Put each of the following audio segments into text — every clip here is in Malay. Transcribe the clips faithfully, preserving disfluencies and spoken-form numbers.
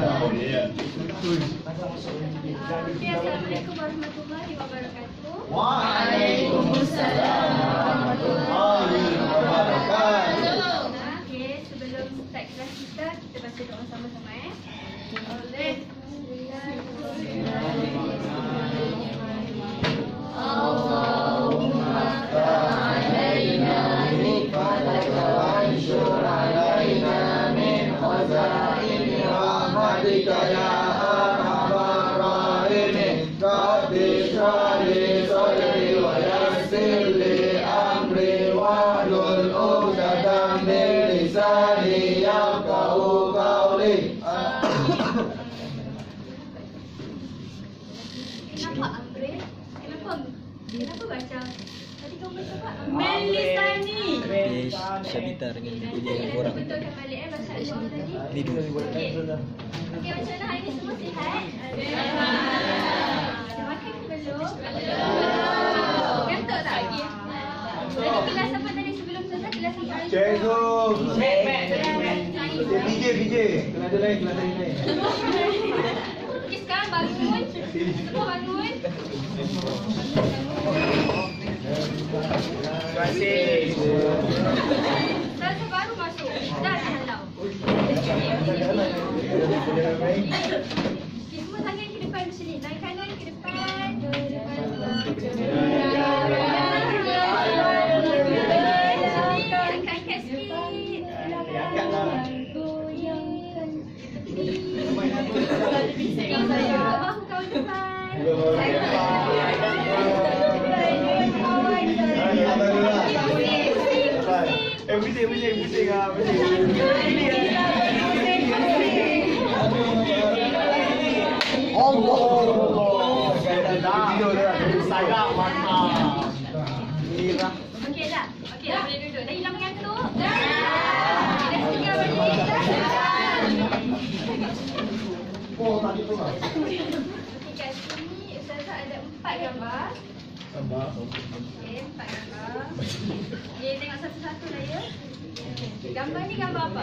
Assalamualaikum warahmatullahi wabarakatuh. Waalaikumsalam warahmatullahi wabarakatuh. Okey, sebelum start kelas kita, kita baca doa sama-sama eh. Oleh Allahumma ta'alaina nikmataka wa anshur alaina min khazaini rahmatika ya arhamar rahimin. Rabbi shrah li sadri wa yassir li amri wahlul 'uqdatam min lisani yafqahu qawli. Kenapa Amri? Kenapa? Kenapa baca? Tadi kau baca apa? Melisani. Syabita dengan dia punya Nanti orang. kita betulkan balik eh bahasa doa tadi. Ni dua. Okey. Okey, macam mana hari ni semua sihat? Alhamdulillah. Dah makan ke belum? Belum. Gantuk tak? Tadi kelas apa tadi sebelum selesai? Kelas apa? Cikgu. Mat, P J P J. Kelas ada lain, kelas lain. Okey, sekarang bangun. Semua bangun. Terima kasih. Selasa baru masuk. Dah dah halau. Okey, semua tangan ke depan macam ni. Tangan kanan ke depan. Angkat-angkat sikit. Goyangkan tepi. Bahu kau depan. Eh, pusing, pusing, pusing ah, pusing. Allah. Video dia, saya mantap. Mira. Okey dah. Okey dah boleh duduk. Dah hilang mengantuk? Dah. Dah segar balik? Dah. Oh, tadi tu lah. Okey, kat sini Ustazah ada empat gambar. Tambah. Okey, empat gambar. Okey, tengok satu-satu lah ya. Okey, gambar ni gambar apa?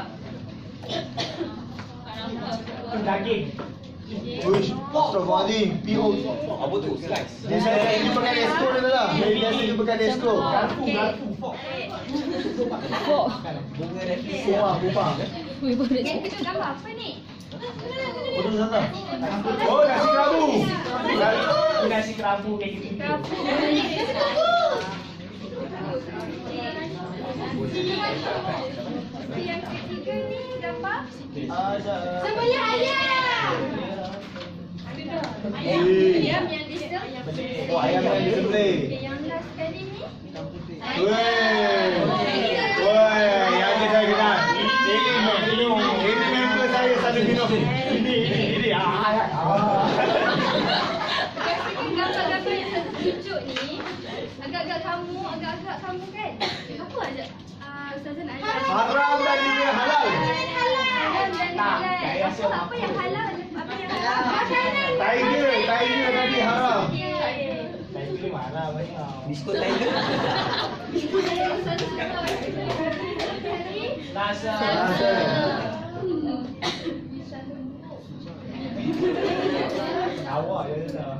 Daging. Uish, Astagfirullahaladzim, P O. Apa tu? Slice. Dia saya ini pakai desko dia lah. Dia biasa dia pakai desko. Garpu, garpu, fork. Bunga revisi. Wah, bupa. Yang kedua gambar apa ni? Oh, tu sana. Oh, nasi kerabu. Nasi kerabu kayak gitu. Garpu. Yang ketiga ni gambar Ada. sembelih ayam. Ayam, ayam yang di situ. Oh, ayam yang disembelih. Okey, yang last sekali ni. Weh. Weh, yang ni saya kenal. Ini minum. Ini member saya selalu minum. Ini, ini, ini. Ah, ah. Biasanya gambar-gambar yang saya tunjuk ni agak-agak kamu, agak-agak kamu kan? Apa aja? Ah, Ustazah nak ajar. Haram dan juga halal. Haram dan halal. Apa, apa yang halal? Apa yang halal? Makanan. Tiger, tiger tadi haram. Nasi mana banyak. Biskut tiger. Rasa. Awak je dah.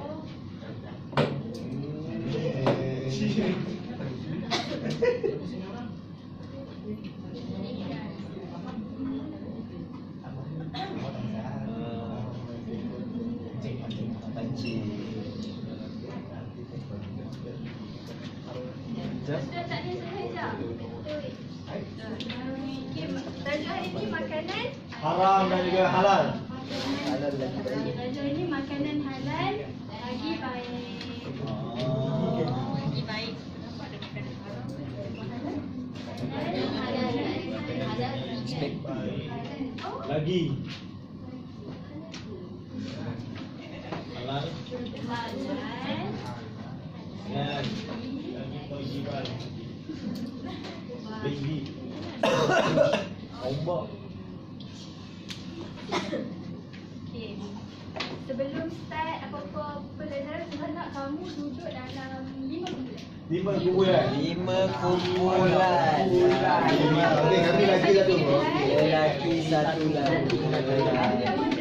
Sudah tak ada sahaja. Okey, tajuk hari ni makanan. Haram dan juga halal. Tajuk ini makanan halal lagi baik. Lagi baik. Kenapa ada makanan haram? Halal. Halal. Spek. Lagi. Halal. Halal. Dan kewajiban. Baby. Ombak. Okey. Sebelum start apa-apa pelajaran, saya nak kamu duduk dalam lima kumpulan. Lima kumpulan. Lima kumpulan. Lima. Okey, kami lagi satu. Lelaki satu lagi. Kamu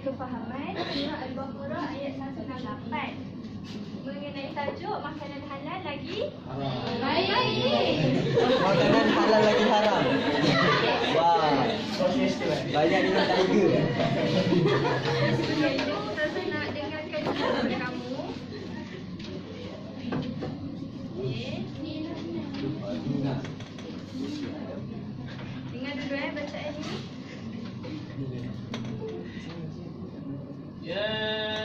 kefahaman surah Al-Baqarah ayat seratus enam puluh lapan. Mengenai tajuk makanan halal lagi baik. Makanan halal lagi haram. Wah. Banyak dengan tiger. Sebelum itu, Ustazah nak dengarkan daripada kamu. Okay. Dengar dulu eh bacaan ini. يا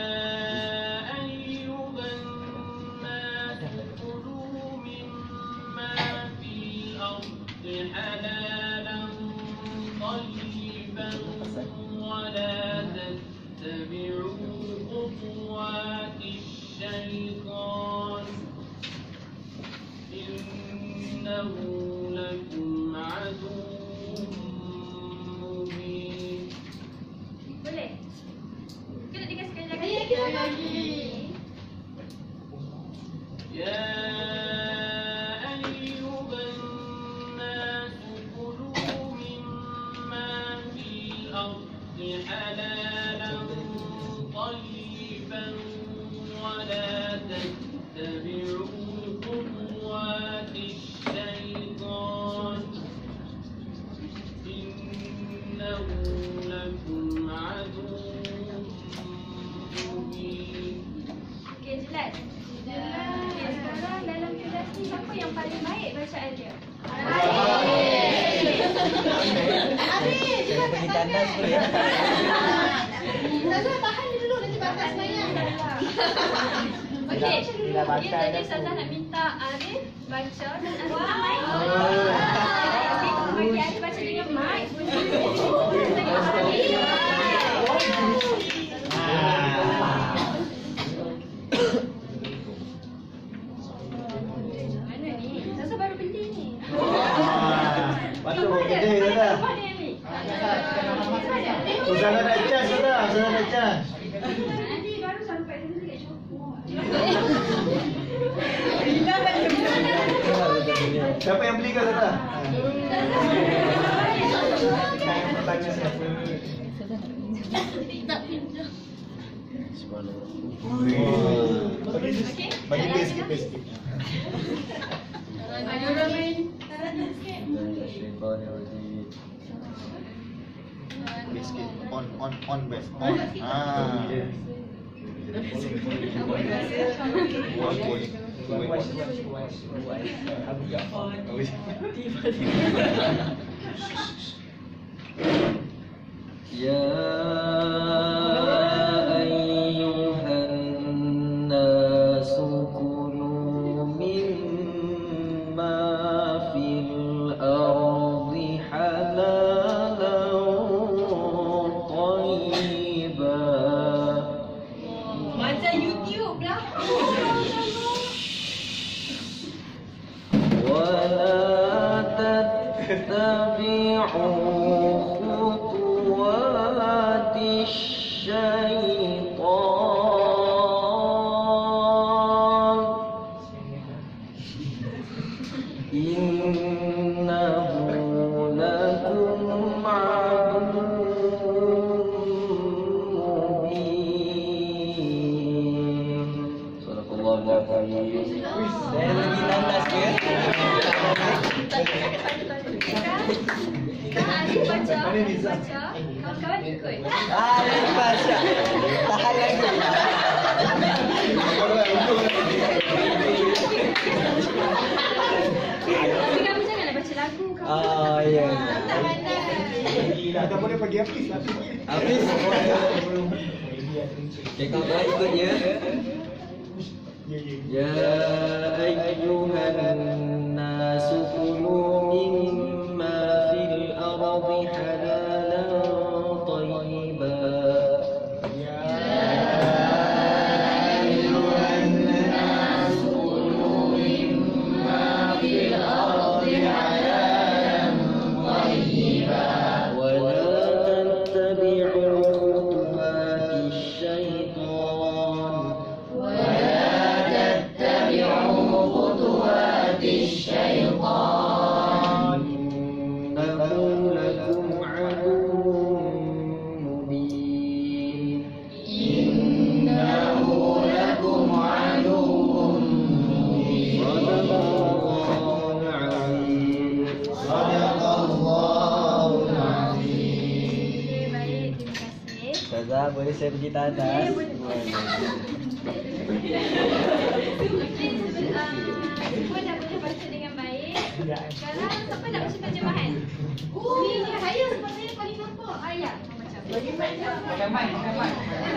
أيها الناس كلوا مما في الأرض حلالا طيبا ولا تتبعوا خطوات الشيطان إنه لكم عدو مبين. Boleh? Kita dengar sekali lagi. Sekali lagi. يا أيها الناس كلوا مما في الأرض حلالا طيبا ولا تتبعوا خطوات الشيطان إنه لكم عدو مبين. Okey, jelas? Jelas. Okay, sekarang dalam kelas ni siapa yang paling baik bacaan dia? Saya pergi tandas dulu ya. Ustazah tahan dia dulu nanti batas semayang. Okey, Bila baca dia tadi dah Ustazah tu. nak minta Arif baca dan Arif mic. Okey, bagi Arif baca dengan mic. Tengok Arif. Mana ni? Ustazah baru beli ni. Patut buat kerja Ustazah. Mana ni? Ustazah nak cas Ustazah, Ustazah nak cas. Nanti baru sampai dulu dekat Johor. Siapa yang beli kau Ustazah? Tanya siapa? Bagi Okey. bagi dia sikit, dia sikit. Ada orang main tarangan sikit. Dia sikit. On on on best. On. Ah. One point. Watch, watch, watch, watch. Abu Jafar. يا أيها الناس كلوا مما في الأرض حلالا طيبا Macam YouTube lah. ولا تتبعوا خطوات الشيطان إنه لكم عدو مبين صدق الله العظيم. Saya lagi landas ke? Sekarang Arif baca, Arif baca, kawan-kawan ikut. Ah, lagi baca. Tahan lagi. Tapi kamu janganlah baca lagu kamu. Ah, ya. Tak boleh bagi habis lah. Habis. Okay, kawan-kawan ikut ya. Ya ayyuhan nas kulu mimma fil ardi halalan tayyiban. ولا تتبعوا خطوات الشيطان إنه لكم عدو مبين Ah, boleh saya pergi ke atas? Ya, boleh. Mungkin sebelum semua dah boleh baca dengan baik. Sekarang siapa nak baca terjemahan? Oh, saya sebenarnya paling nampak. Ayat macam Pakai mic, pakai mic.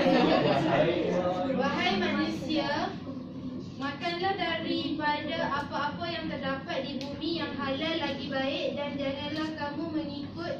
Wahai manusia, makanlah daripada apa-apa yang terdapat di bumi yang halal lagi baik, dan janganlah kamu mengikut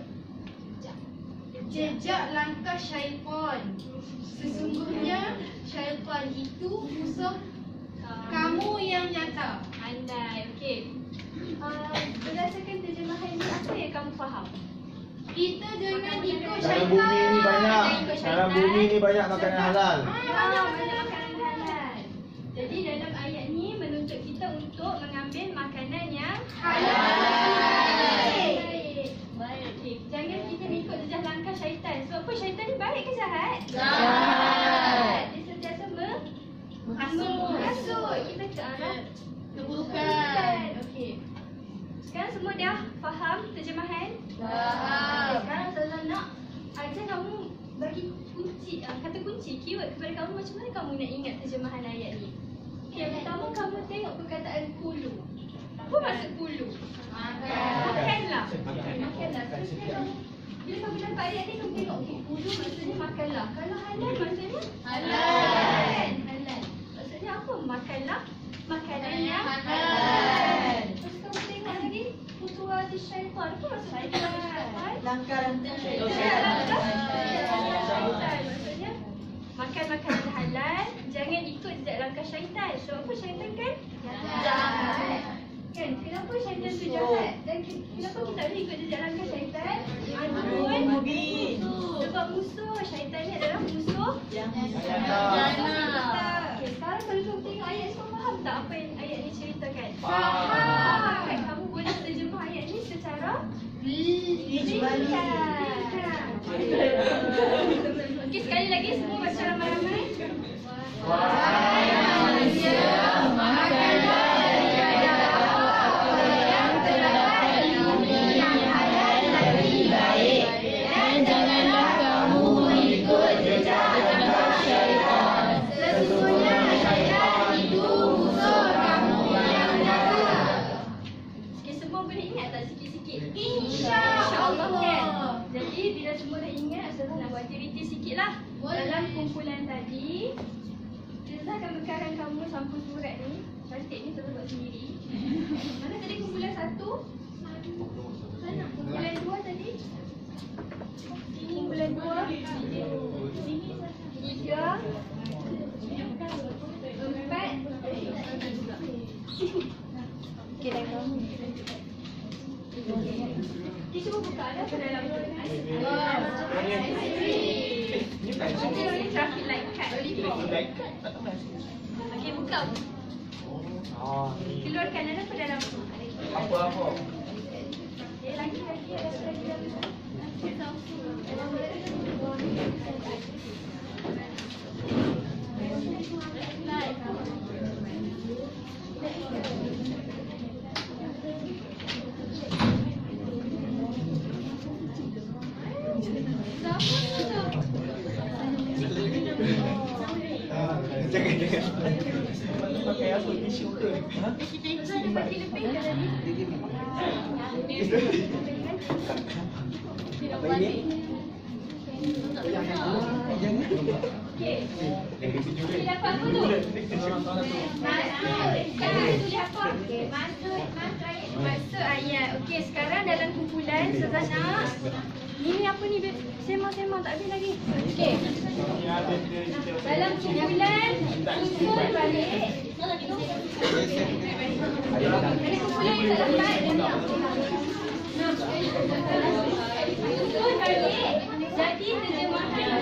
jejak langkah syaitan. Sesungguhnya syaitan itu musuh kamu yang nyata. Pandai, okey. Uh, berdasarkan terjemahan ini, apa yang kamu faham? Kita jangan ikut Dalam syaitan. bumi ni banyak. Dalam bumi ni banyak makanan halal. Ah, banyak banyak makanan halal. Jadi dalam ayat ni menuntut kita untuk mengambil makanan yang halal. Baik. Baik. Okey, jangan kita ikut jejak langkah syaitan. Sebab apa, syaitan ni baik ke jahat? Jahat. Dia sentiasa me- Menghasut. menghasut kita ke arah Keburukan. Okey. Sekarang semua dah faham terjemahan? Faham. Sekarang saya nak ajar kamu bagi kunci, uh, kata kunci, keyword kepada kamu, macam mana kamu nak ingat terjemahan ayat ni. Okay, yang pertama kamu tengok perkataan kulu. Apa maksud kulu? Makan. Makanlah. Makanlah. Terus kamu, bila kamu dapat ayat ni, kamu tengok, okay, kulu maksudnya makanlah. Kalau halal maksudnya? Halal. Halal. Maksudnya apa? Makanlah makanan Yang yang halal. halal. Terus kamu tengok lagi, kutuwati syaitan. Apa maksud syaitan? Langkah-langkah Maksudnya makan makanan halal, jangan ikut jejak langkah syaitan. Sebab apa, syaitan kan jahat. Kan? Kenapa syaitan tu jahat? Dan ke- kenapa kita tak boleh ikut jejak langkah syaitan? Aduan musuh. Sebab musuh syaitan ni adalah musuh Jangan. Okay, sekarang kalau kamu tengok ayat, semua faham tak apa yang ayat ni ceritakan? Faham. Kan? Kamu boleh terjemah ayat ni secara ringkas. Okey, sekali lagi semua baca ramai-ramai. Wahai manusia, makanlah daripada apa-apa yang terdapat di bumi yang halal lagi baik, dan janganlah kamu mengikut jejak langkah syaitan. Sesungguhnya syaitan itu musuh kamu yang nyata. Okey, semua boleh ingat tak sikit-sikit? InsyaAllah. Kan? Jadi bila semua dah ingat, Ustazah nak buat aktiviti sikit lah. Dalam kumpulan tadi, Ustazah akan bekarkan kamu sampul surat ni. Cantik ni, Ustazah buat sendiri. Mana tadi kumpulan satu? Sana. Kumpulan dua tadi? Kumpulan dua. Tiga. Empat. Okey, dah kamu. Kita cuba buka ada apa dalam tu? Ini traffic light card. Okey, buka. Keluarkan ada apa dalam tu? Apa-apa. Eh, lagi lagi ada apa lagi dalam tu? Jangan jangan. Pakai apa? Tisu ke? Ha? Ustazah ada bagi lebih ke tadi? Apa ini? Okey. Tulis apa apa tu? Maksud. Sekarang tulis apa? Maksud. Maksud ayat. Okey, sekarang dalam kumpulan Ustazah nak. Ini apa ni? Sembang-sembang tak habis lagi. Okey. Dalam kumpulan susun balik. Ada kumpulan yang tak dapat. Susun balik. Jadi terjemahannya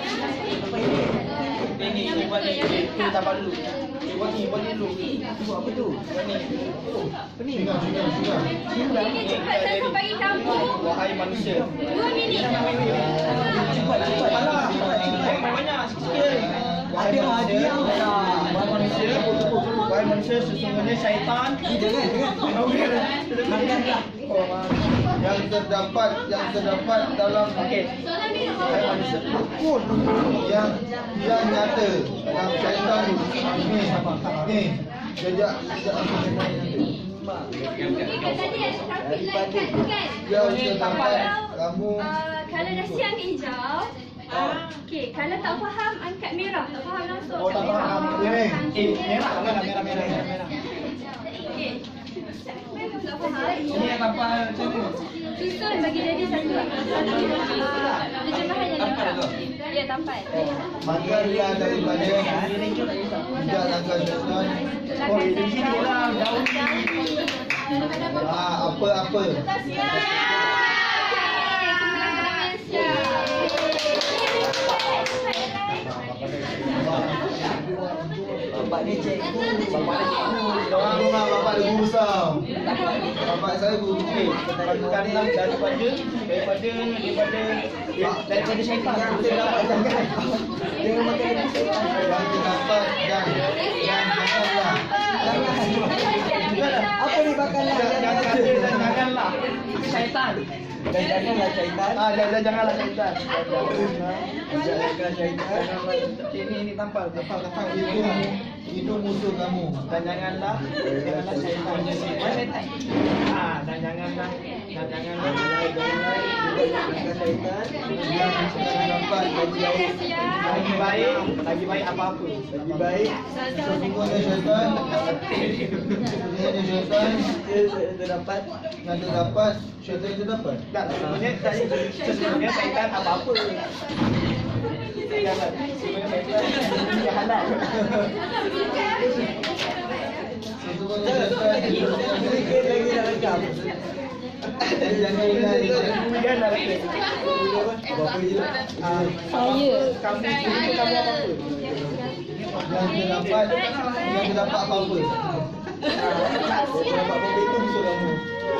Ini, ini buat ni. Ini tak perlu. Ini buat ni, buat ni dulu. Buat apa tu? Buat ni. Apa ni? Okey, cepat saya bagi kamu Wahai manusia. dua minit. Cepat, cepat. Alah, cepat. Banyak, sikit-sikit. Wahai manusia. Wahai manusia. Wahai manusia, sesungguhnya syaitan. Jangan, jangan. Makanlah. Yang yang terdapat yang terdapat dalam Okey. Soalan ni rukun yang yang nyata dalam syaitan ni ni jejak jejak apa yang nyata. Mungkin kat tadi ada traffic light kat tu kan? Yang terdapat kamu Uh, kalau dah siang ke hijau. Okey, kalau tak faham angkat merah, tak faham langsung. Oh, tak faham. Ni. Eh, merah kan merah merah merah merah. Okey. Memang tak faham. Ini yang apa macam ni? Susun bagi jadi satu satu uh, terjemahan yang lengkap. Ya, tampan. makanlah daripada tidak langkah syaitan. Oh, di sini lah daun. Ah, apa-apa. Bapak ni cikgu. Bapak ni cikgu. Orang rumah bapak dia guru besar. Bapak saya guru Okey, lakukanlah daripada daripada daripada daripada syaitan. Kita dapat jangan. Jangan makan daripada syaitan. yang terdapat dan yang janganlah. Apa ni makanlah? Jangan dan janganlah syaitan. Dan janganlah syaitan. Ah, dan, dan janganlah syaitan. Janganlah syaitan. Ini ini tampal, tampal, tampal. Itu itu musuh kamu. Dan janganlah janganlah syaitan. Mana syaitan? Ah, dan janganlah dan janganlah janganlah syaitan. Yang terdapat Lagi baik, lagi baik apa-apa. Lagi baik sesungguhnya syaitan. Sesungguhnya syaitan terdapat yang terdapat syaitan yang terdapat. tak sebenarnya tadi sesungguhnya syaitan apa-apa. Jangan. Sebenarnya syaitan yang halal. Sesungguhnya syaitan Sedikit lagi nak rekam. Kemudian nak rekam. apa je? Saya. Kamu itu kamu apa-apa. Yang terdapat yang terdapat apa-apa. Dapat apa itu musuh kamu.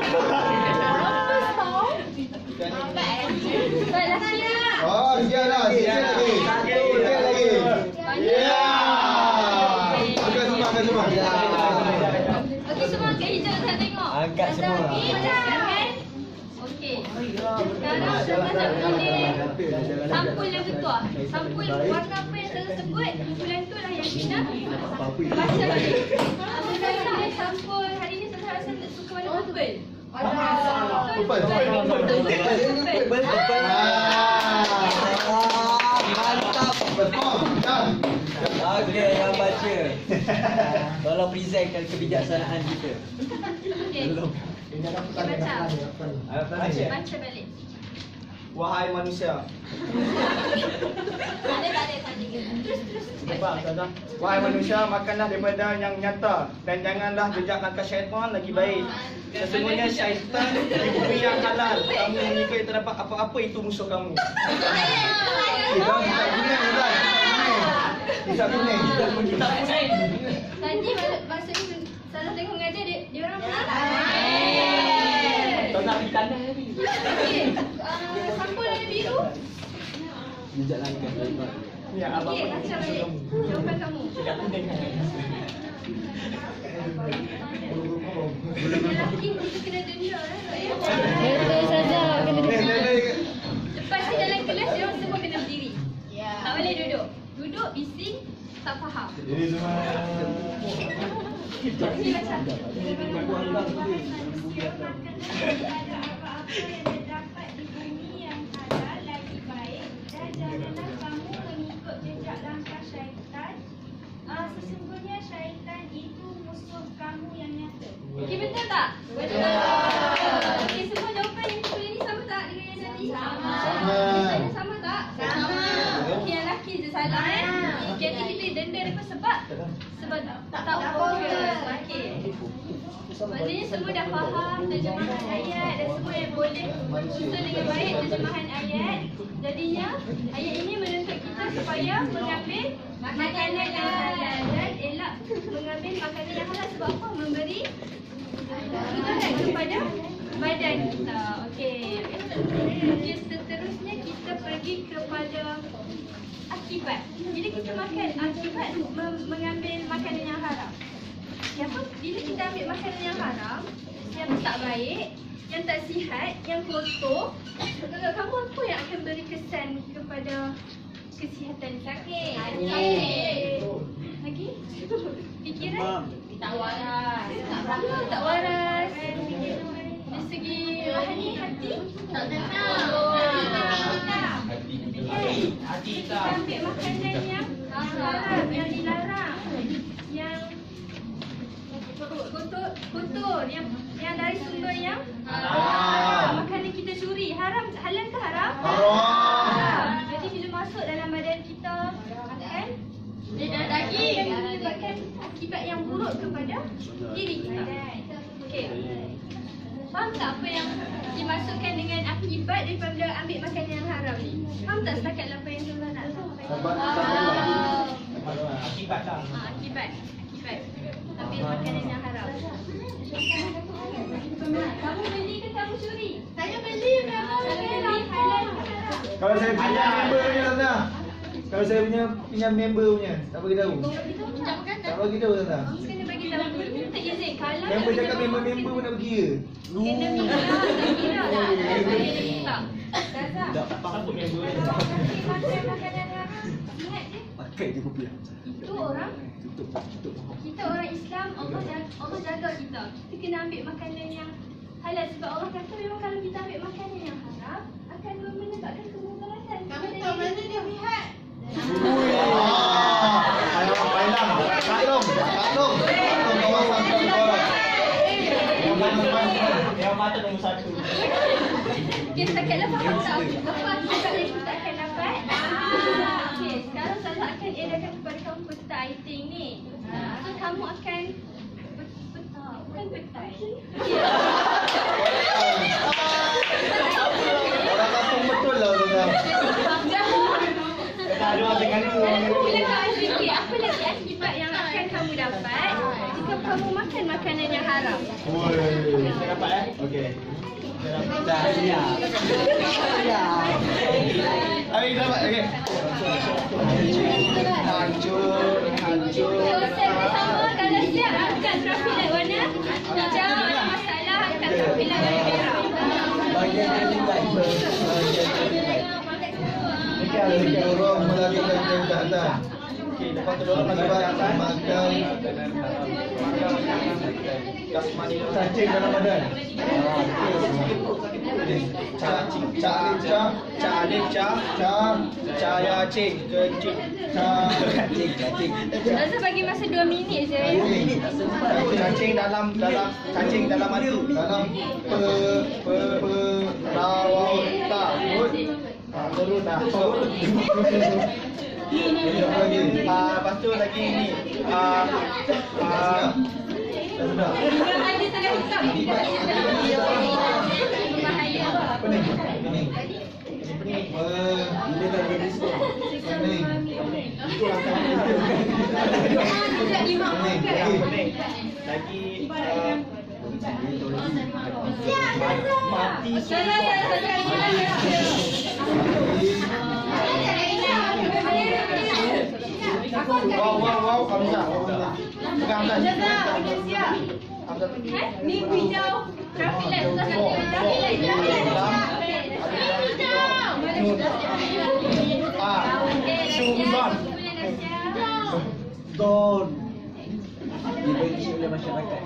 Oh, siap dah, siap lagi. Siap lagi. Ya. Angkat semua, angkat semua. Okey, semua angkat hijau saya tengok. Angkat semua. Okey, kan? Okey. Sekarang kita nak pilih sampul yang betul. Sampul warna apa yang saya sebut, bulan tu lah yang kita baca tadi. Apa kata sampul hari ni saya rasa suka warna purple. Purple. Purple. Mantap. Betul. Dah. Okey, yang baca. Tolong presentkan kebijaksanaan kita. Okey. Baca. Baca. Baca balik. Wahai manusia. Tak ada, tak ada, tak ada. Terus, terus. Nampak, Ustazah? Wahai manusia, makanlah daripada yang nyata dan janganlah jejak langkah syaitan lagi baik. Sesungguhnya syaitan di bumi yang halal. Kamu mengikuti terdapat apa-apa itu musuh kamu. Kita kita kuning dah. Kita kuning. Kita kuning. Kita kuning. Tadi masa ni salah tengok mengajar dia, dia orang mana? Kau nak pergi kanan tadi. Okey. Uh, sampul ada biru. Jejak langkah syaitan. Ya, apa-apa Okey, baca balik. Jawapan kamu. Kita kuning. Lelaki kita kena denda eh. Betul saja kena Lepas ni dalam kelas dia orang semua kena berdiri. Tak boleh duduk. Duduk bising tak faham. Jadi semua Ni baca. Sesungguhnya syaitan itu musuh kamu yang nyata. Okey, betul tak? Betul. Okey, semua jawapan yang kita ni sama tak dengan yang tadi? Sama. Sama. Sama tak? Sama. Okey, yang lelaki je salah eh. Okey, nanti kita denda mereka sebab sebab tak tahu fokus. Okey. Maknanya semua dah faham terjemahan ayat dan semua yang boleh susun dengan baik terjemahan ayat. Jadinya ayat ini menuntut kita supaya mengambil makanan yang halal dan elak mengambil makanan yang halal sebab apa? Memberi kebenaran kepada badan kita. Okey. Okey, seterusnya kita pergi kepada akibat. Bila kita makan, akibat mem- mengambil makanan yang haram. Siapa bila kita ambil makanan yang haram, yang tak baik, yang tak sihat, yang kotor. Menurut kamu apa yang akan beri kesan kepada kesihatan sakit? Sakit. Lagi? Fikiran? Tak waras. Tak waras. Dari segi rohani, hati? Tak tenang. Hati Kita ambil makanan yang haram, yang dilarang, yang kotor, kotor, yang yang dari sumber yang haram. Makanan kita curi, haram, halal ke haram? Haram. Jadi bila masuk dalam badan kita akan dan daging akan menyebabkan akibat yang buruk kepada diri kita. Okey. Faham tak apa yang dimasukkan dengan akibat daripada ambil makanan yang haram ni? Faham tak setakat apa yang Tuhan nak sampaikan? Akibat tak? Ha, akibat. Akibat. Ambil makanan yang haram. Kamu beli ke kamu curi? Saya beli. Kamu beli halal ke haram? Kalau saya punya member punya Tanda. Kalau saya punya pinjam member punya, tak bagi tahu. Tak bagi tahu Tanda. Kena bagi tahu dulu. Minta izin. Kalau Member cakap member-member pun nak berkira. kena minta. Tak kira lah. Saya minta. Zazah. Apa member ni? Makan makanan haram. Ingat je. Pakai je kopi. Itu orang. Tutup, tutup. Kita orang Islam, Allah jaga, Allah jaga kita. Kita kena ambil makanan yang halal sebab Allah kata memang kalau kita ambil makanan yang haram akan menyebabkan kemudaratan. Kamu tahu mana dia lihat? Ui. Ah. Ayo Pailang. Taklong. Taklong. Taklong kawasan kawasan. Yang mata nombor satu. Okey, setakat faham tak apa akibat yang kita akan dapat? Ah, okey, sekarang saya akan edakan kepada kamu peta iting ni. So kamu akan peta, bukan petai. Orang kampung betul lah Tanda. Tak ada dengan tu. Bila kau fikir apa lagi akibat yang akan kamu dapat jika kamu makan makanan yang haram? Oi. Saya dapat eh? Okey. Dah siap. Siap. Ayo dapat okey. Hancur, hancur. Proses pertama kalau siap angkat traffic light warna hijau, ada masalah angkat traffic light warna merah. Bagian yang lain. Dekat dekat orang melakukan yang tak ada. Okey, lepas tu dorang lagi makan. Makan Kasmani cacing dalam badan. Cacing, Cak cak Cak alif cak, cak caya cing, kencing. cak. Cacing, cacing. Rasa bagi masa dua minit je. Cacing dalam dalam cacing dalam madu. Dalam pe pe pe Rawau tak. Ah, turun dah. lagi. Ah, lepas tu lagi ni. Ah, ah, Dah sudah. Ada tengah hitam. Berbahaya. Pening. Pening. ni. Eh, dia dah jadi skor. Pening. Yang penting lagi uh, mati wow wow wow Hamzah Bukan Hamzah Hamzah Ni hijau traffic light sudah kata traffic light ah Sumban Don dibagi oleh masyarakat.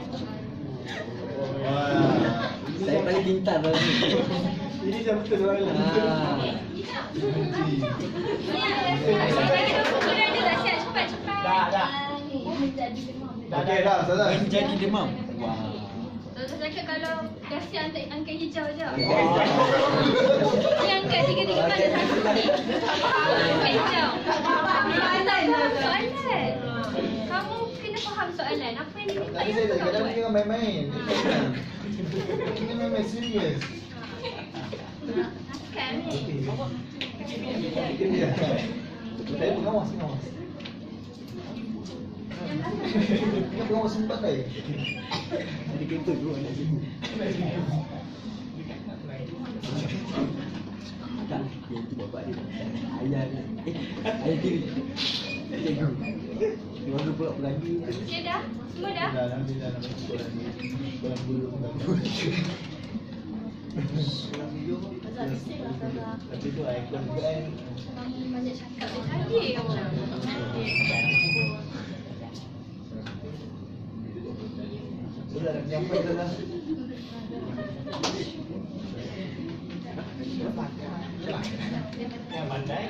Wah. Saya paling pintar dalam ni. Ini dah betul soalan. Ah. Dah dah Okey dah, salah. Menjadi demam. Wah. Saya cakap kalau kasih angkat, angkat hijau je. Oh. Dia angkat tiga-tiga mana satu ni. Angkat hijau. Soalan. Kamu kena faham soalan. Apa yang diminta Tadi yang saya dah kau cakap buat. ni kan main-main. Ini main-main serius. Kan ni. Okey dia. Saya pengawas, pengawas. Ini pengawas sempat saya. Jadi kereta tu nak sini. Tak, yang tu bapak dia. Ayah dia. Eh, ayah diri. Cikgu. Baru pula lagi. Okey dah? Semua dah? Dah dah dah dah sekolah ni. Sekolah dulu. Tapi tu ikon kan. Kamu banyak cakap dari tadi kamu. Sudah dah sampai dah dah. Yang pandai.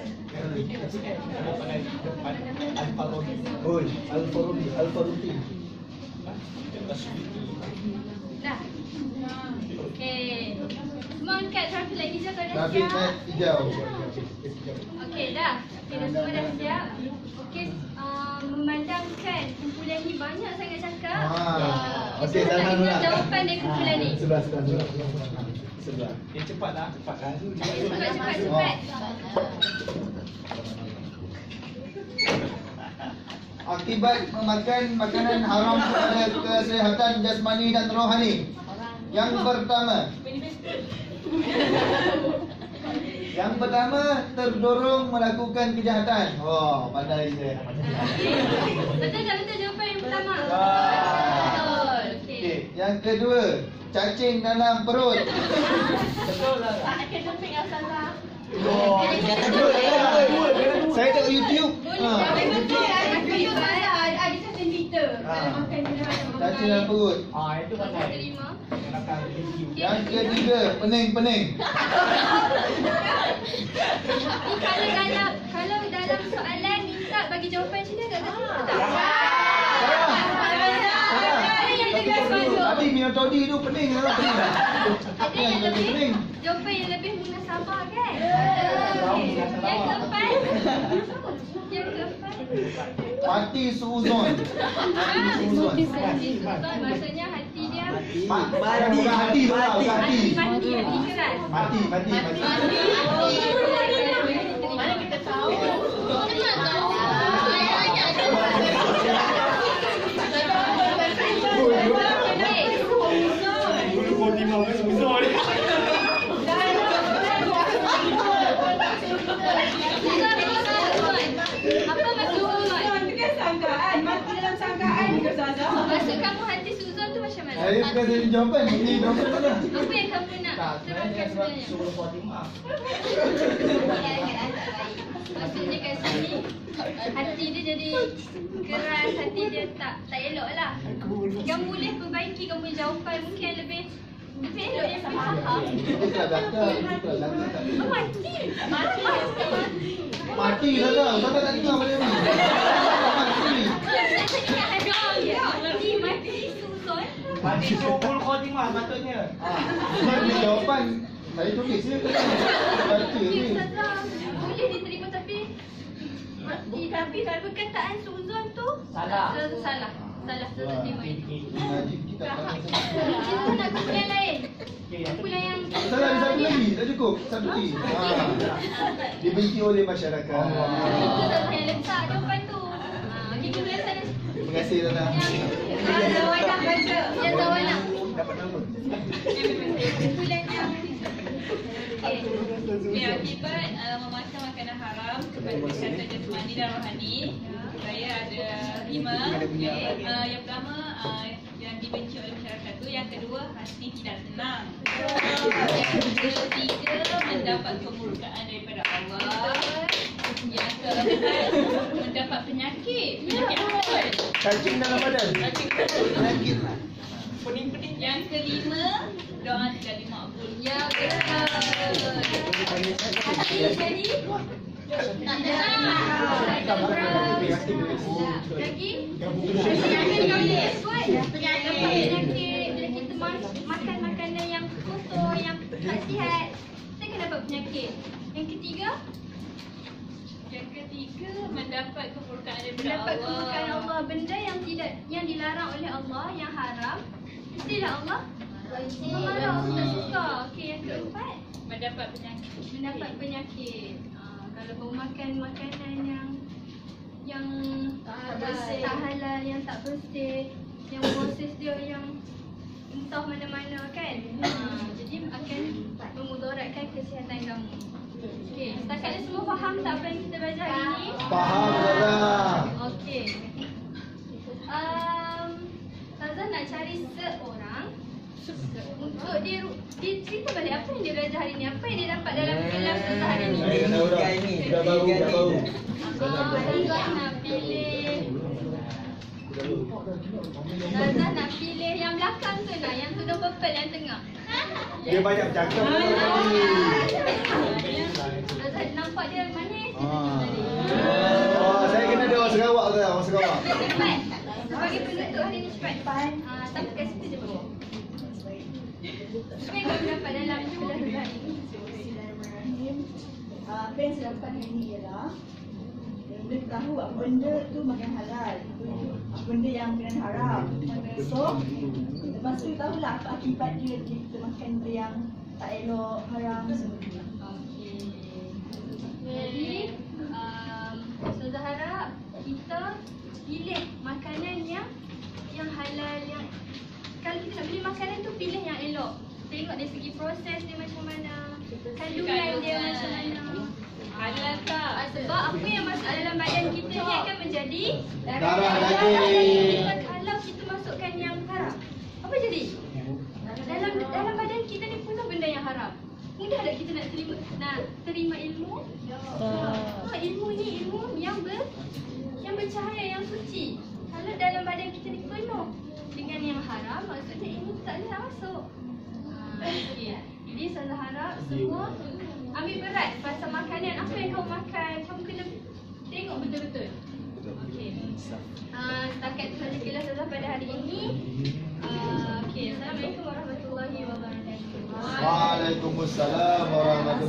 Al-Faruqi. Oh, Al-Faruqi, Al-Faruqi. Dah. Okey. Semua angkat traffic light hijau kau dah Traffic siap? light hijau. Okey dah. Okey dah semua dah siap. Okey, uh, memandangkan kumpulan ni banyak sangat cakap. Ah. Okey, Okey, semua nak tahan dengar dulu. jawapan dari kumpulan ni. Sebelah sebelah sebelah. Sebelah. Eh cepat lah, cepat lah. Cepat cepat cepat. Akibat memakan makanan haram kepada kesihatan jasmani dan rohani. Yang pertama. Yang pertama, terdorong melakukan kejahatan. Oh, pandai saya. Betul tak betul jawapan yang pertama? Ah. Betul. Okey. Okey, yang kedua, cacing dalam perut. Tak akademik yang salah. Oh, saya tengok YouTube. Boleh Ha. dah. Betul lah. Betul salah. Ada cacing Twitter. Ah. Kalau makan dia dalam Cacing dalam perut. Ah itu Yang pandai. kelima. Yang ketiga, pening-pening. Ni kalau dalam kalau dalam soalan minta bagi jawapan sini agak terkejut tak? Ada yang lebih masuk. Tadi minum toddy tu pening lah, pening. Ada yang Yang lebih pening. jawapan yang lebih munasabah kan? Okey. Yang keempat. Yang keempat. Mati suuzon. Ah, Suuzon. Suzon maksudnya hati dia Mati, bukan hati tu lah, bukan hati. mati, mati, hati keras. Mati, mati, mati. Mana kita tahu? Apa maksud Suzon? Itu kan sangkaan. Mati dalam sangkaan ke Zaza? Maksud kamu hati Suzon tu macam mana? Saya bukan saya jawapan, ini jawapan mana? Apa yang kamu nak terangkan sebenarnya? Suruh Fatimah. Maksudnya kat sini hati dia jadi keras, hati dia tak tak elok lah. Yang boleh perbaiki kamu punya jawapan mungkin lebih lebih elok yang lebih faham. Itu tak belakang, itu tak belakang. Oh, mati. Mati. Mati lah dah, tak tak dengar balik ni. Mati. Saya cakap hati dia. Mati, mati Suzon. Mati suruh Fatimah patutnya. Ini jawapan saya tulis je. Baca Ya, ni. Ustazah. Boleh diterima tapi mati. Tapi kalau perkataan Suzon tu Salah. Salah. Salah, saya tak terima ini. Najib kita tak Kita nak kumpulan lain. Kumpulan yang salah ada satu lagi, tak cukup. Satu lagi. Ha. Dibenci oleh masyarakat. Itu tak saya letak jawapan tu. Ha, okey, kumpulan sana. Terima kasih Tana. Yang Zawana baca. Yang Zawana. Dapat nama. Kumpulan yang Okay, akibat uh, memakan makanan haram kepada kesihatan jasmani dan rohani, saya ada lima. Okay. Uh, yang pertama uh, yang dibenci oleh masyarakat tu, yang kedua hati tidak tenang, yang ketiga mendapat kemurkaan daripada Allah, yang keempat mendapat penyakit, penyakit apa? Cacing dalam badan. Penyakit. Pening-pening. Yang kelima doa tidak dimakbul. Ya, betul. Hati jadi tak tenang. Lagi? Penyakit kau ni sebut. Penyakit. Penyakit. Penyakit tu makan makanan yang kotor, yang tak sihat. Kita akan dapat penyakit. Yang ketiga? Yang ketiga mendapat kemurkaan daripada Mendapat Allah. kemurkaan Allah. Benda yang tidak, yang dilarang oleh Allah, yang haram, mestilah Allah melarang, Allah tak suka. Okey, yang keempat? Mendapat penyakit. Mendapat penyakit. Uh, kalau kau makan makanan yang yang tak bersih. tak halal, yang tak bersih, yang proses dia yang entah mana-mana kan. Uh, jadi akan memudaratkan kesihatan kamu. Okey, setakat ni semua faham tak apa yang kita belajar hari ni? Faham dah. Okey. tanya balik apa yang dia belajar hari ni? Apa yang dia dapat dalam kelas Ustazah hari ni? Saya dah tahu dah. Dah baru, dah baru. Ah, Ustazah nak pilih. Ustazah nak pilih yang belakang tu nak, yang tudung purple yang tengah. Dia banyak bercakap. Ustazah nampak dia manis. Ah. Oh, saya kena ada orang Sarawak tu, orang Sarawak. Cepat. Sebagai penutup hari ni cepat. Ah, sampai kat situ je bawah. Apa yang kau dapat dalam kelas Ustazah hari ni? Uh, apa yang saya dapat hari ni ialah boleh tahu apa benda tu makan halal, apa benda yang kena haram. So, lepas tu tahulah apa akibat dia kita makan benda yang tak elok, haram semua. Okey. Jadi, um, Ustazah harap kita pilih makanan yang yang halal, yang kalau kita nak beli makanan tu pilih yang elok. Tengok dari segi proses dia macam mana, kandungan dia macam mana. Halal tak? Ah, sebab apa yang masuk dalam badan kita ni akan menjadi Darah daging. Kalau kita masukkan yang haram, apa jadi? Dalam dalam badan kita ni penuh benda yang haram. Mudah tak kita nak terima nak terima ilmu? Ha, ilmu ni ilmu yang ber yang bercahaya, yang suci. Kalau dalam badan kita ni penuh dengan yang haram, maksudnya ilmu tak boleh nak masuk. Ha, okey. Jadi saya harap semua ambil berat pasal makanan. Apa yang kau makan, kamu kena tengok betul-betul. Okey. Ah, setakat tu saja kelas Ustazah pada hari ini. Ah, okey. Assalamualaikum warahmatullahi wabarakatuh. Waalaikumsalam warahmatullahi